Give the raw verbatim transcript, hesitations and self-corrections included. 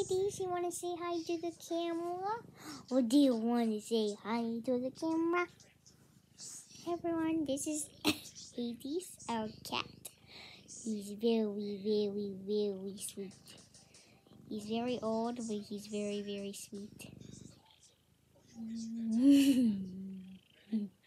Hades, you want to say hi to the camera? Or do you want to say hi to the camera? Everyone, this is Hades, our cat. He's very, very, very sweet. He's very old, but he's very, very sweet.